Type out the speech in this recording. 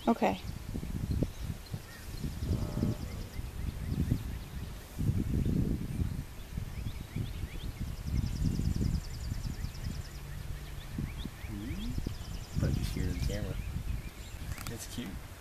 Okay. But just hear the camera. It's cute.